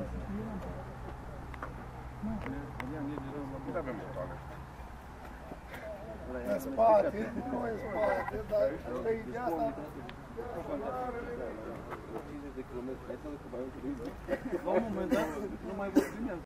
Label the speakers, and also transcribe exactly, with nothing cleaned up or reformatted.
Speaker 1: Nu avem motoare.
Speaker 2: În spate, nu în spate, dar ăsta e de asta.
Speaker 3: La un moment dat, nu mai vorbim el.